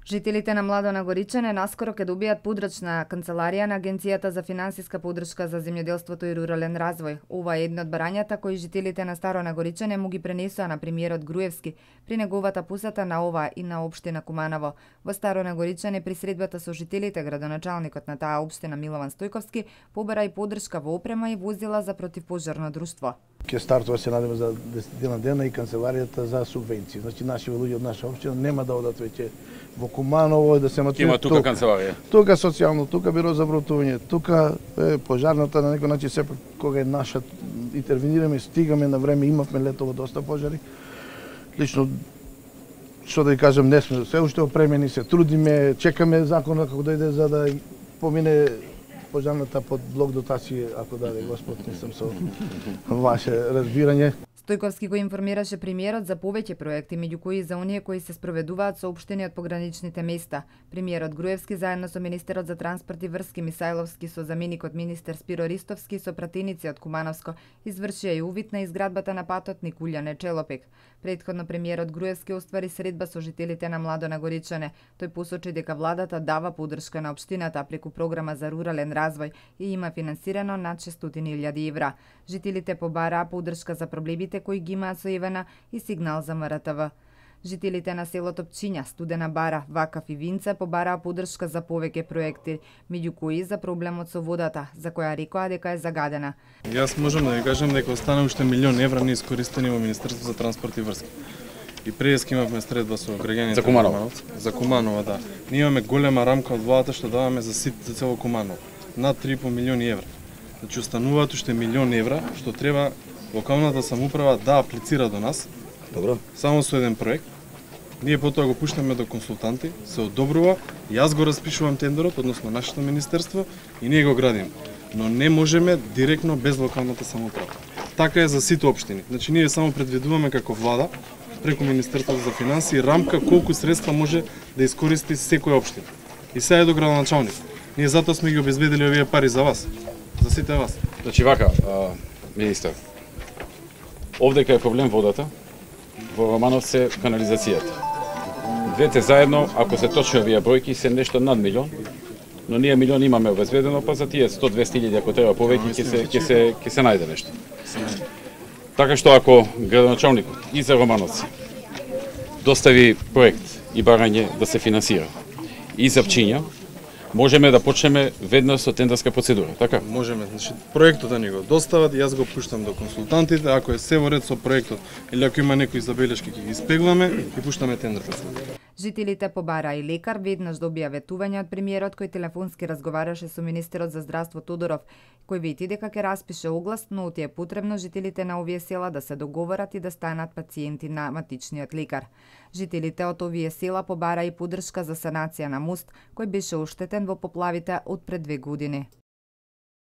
Жителите на Младо Нагоричане наскоро ќе добијат подрачна канцеларија на Агенцијата за финансиска поддршка за земјоделството и рурален развој. Ова е едно од барањата кои жителите на Старо Нагоричане му ги пренесоа на премиерот Груевски при неговата посета на ова и на општина Куманово. Во Старо Нагоричане при средбата со жителите градоначалникот на таа општина Милован Стојковски побара и поддршка во опрема и возила за противпожарно друштво. Ќе стартува се надеме за 10 дена и канцеларијата за субвенции. Значи наши луѓе од наша општина нема да одат веќе во Куманово да се матуваат. Има тука канцеларија. Тука социјално, тука биро за вратување, тука пожарната на некој начин сепак кога е наша интервенираме, стигаме на време, имавме летово доста пожари. Лично што да ви кажам, не сме се уште опремени, се трудиме, чекаме законот како дојде за да помине пожарната под блок дотација, ако даде Господ, не сум со ваше разбирање. Стојковски го информираше премиерот за повеќе проекти, меѓу кои за оние кои се спроведуваат со општини од пограничните места. Премиерот Груевски заедно со министерот за транспорт и врски Мисајловски со заменикот министер Спиро Ристовски со пратеници од Кумановско извршија и увид на изградбата на патот Никулјане Челопек. Предходно премиерот Груевски оствари средба со жителите на Младо Нагоричане. Тој посочи дека владата дава поддршка на општината преку програма за рурален развој и има финансирано над 600.000 евра. Жителите побараа поддршка за проблемите кои ги имаат со Евена и сигнал за МРТВ. Жителите на селото Пчиња, Студена Бара, Вакав и Винце побараа поддршка за повеќе проекти, меѓу кои за проблемот со водата, за која рекоа дека е загадена. Јас можам да ви кажам дека остана уште 1.000.000 евра неискористени во Министерството за транспорт и врски. И преска имавме средба со граѓаните за Куманово. За Куманово, да. Ние имаме голема рамка од владата што даваме за сит за цело Куманово, над 3,5 милиони евра. Значи остануваат уште 1.000.000 евра што треба локалната самоуправа да аплицира до нас. Добро. Само со еден проект. Ние потоа го пуштаме до консултанти, се одобрува, јас го распишувам тендерот, односно нашето министерство, и ние го градиме. Но не можеме директно без локалната самоуправа. Така е за сите општини. Значи ние само предвидуваме како влада, преку Министерството за финансии, рамка колку средства може да искористи секоја општина. И сега е до градоначалник. Ние затоа сме ги обезбедили овие пари за вас, за сите вас. Значи вака, министер, овде кај е проблем водата, во Романовце канализацијата. Двете заедно, ако се точни овие бројки, се нешто над 1.000.000, но ние 1.000.000 имаме обезбедено, па за тие 100-200.000 ако треба повеќе ќе се најде нешто. Така што ако градоначалникот и за Романовци достави проект и барање да се финансира и за Пчиња, можеме да почнеме веднаш со тендерска процедура, така? Можеме, значи проектот да ни го достават, јас го пуштам до консултантите, ако е се во ред со проектот или ако има некои забелешки ќе ги испегламе и пуштаме тендер процедура. Жителите побараа и лекар, веднаш добија ветување од премиерот кој телефонски разговараше со министерот за здравство Тодоров, кој вети дека ќе распише оглас, но оти е потребно жителите на овие села да се договорат и да станат пациенти на матичниот лекар. Жителите од овие села побараа и поддршка за санација на мост кој беше оштетен во поплавите од пред 2 години.